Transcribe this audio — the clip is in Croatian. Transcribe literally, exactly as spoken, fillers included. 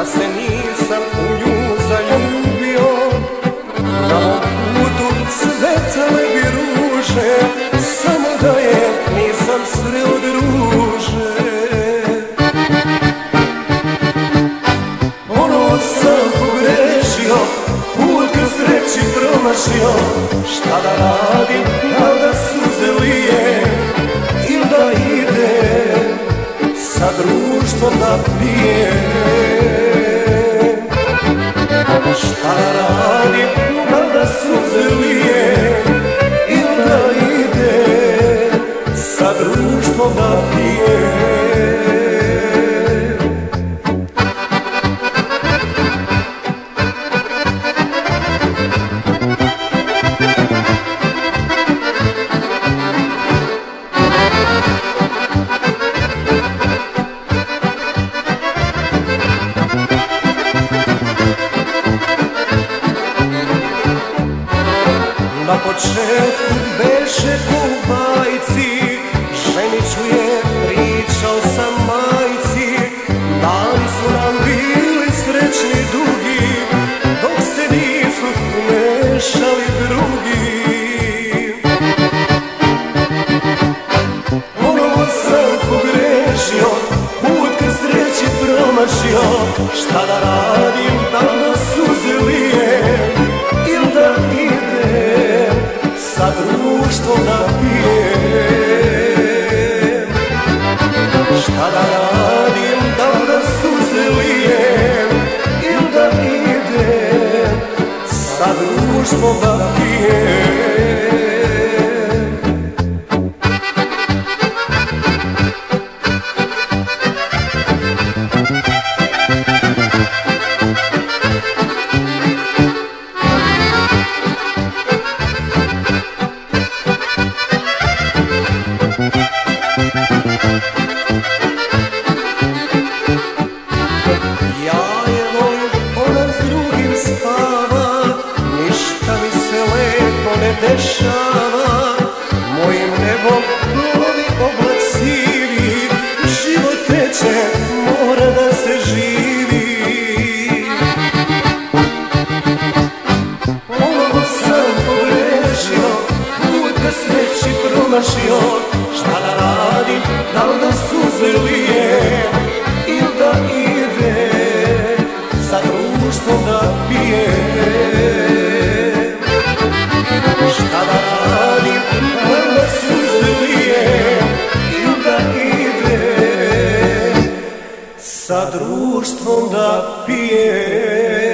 se nisam u nju zaljubio. Na mom putu cvetale bi ruže, samo da je nisam sreo druže. Ono sam pogrešio, put ka sreći promašio. Šta da radim, da da suze lije, il da idem sa društvom da pijem. Šta da radim, da da suze lije, il da idem sa društvom da pijem. Na početku beše ko u bajci, ženiću je pričao sam majci. Dani su nam bili srećni dugi, dok se nisu umešali drugi. Ponovo sam pogrešio, put ka sreći promašio. Šta da radim, da da suze lijem, il da idem sa društvom da pijem. Šta da radim, da da suze lijem, il da idem sa društvom da pijem. Ja je volim, ona s drugim spava, ništa mi se lepo ne dešava. Mojim nebom plovi oblak sivi, život teče, mora da se živi. Ponovo sam pogrešio, put ka sreći promašio. Šta da radim, da li da suze lijem, il da idem sa društvom da pijem. Šta da radim, da da suze lijem, il da idem sa društvom da pijem.